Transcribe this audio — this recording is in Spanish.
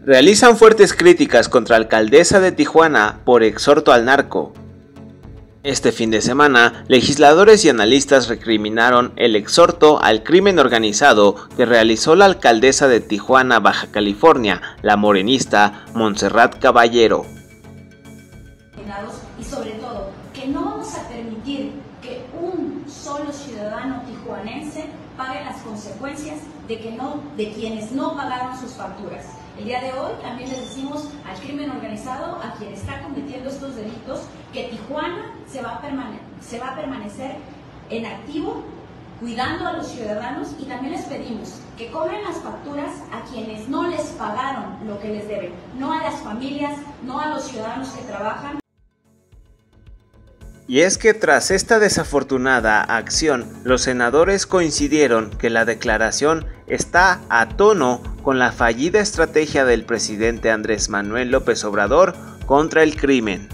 Realizan fuertes críticas contra la alcaldesa de Tijuana por exhorto al narco. Este fin de semana, legisladores y analistas recriminaron el exhorto al crimen organizado que realizó la alcaldesa de Tijuana, Baja California, la morenista Montserrat Caballero. Y sobre todo, que no vamos a permitir que un solo ciudadano tijuanense pague las consecuencias de quienes no pagaron sus facturas. El día de hoy también les decimos al crimen organizado, a quien está cometiendo estos delitos, que Tijuana se va a permanecer en activo, cuidando a los ciudadanos, y también les pedimos que cobren las facturas a quienes no les pagaron lo que les deben, no a las familias, no a los ciudadanos que trabajan. Y es que tras esta desafortunada acción, los senadores coincidieron que la declaración está a tono con la fallida estrategia del presidente Andrés Manuel López Obrador contra el crimen.